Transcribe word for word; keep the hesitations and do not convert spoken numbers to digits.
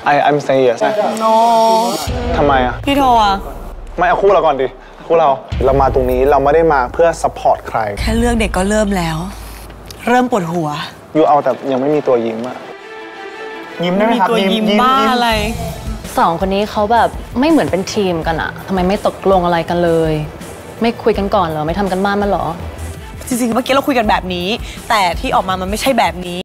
I I'm saying yes โนทำไมอ่ะพี่โทอ่ะไม่เอาคู่เราก่อนดิคู่เราเรามาตรงนี้เราไม่ได้มาเพื่อ support ใครแค่เรื่องเด็กก็เริ่มแล้วเริ่มปวดหัวอยู่เอาแต่ยังไม่มีตัวยิ้มอะยิ้มได้ไหมครับตัวยิ้มบ้าอะไรสองคนนี้เขาแบบไม่เหมือนเป็นทีมกันอะทำไมไม่ตกลงอะไรกันเลยไม่คุยกันก่อนเหรอไม่ทำกันบ้านมาหรอจริงๆเมื่อกี้เราคุยกันแบบนี้แต่ที่ออกมามันไม่ใช่แบบนี้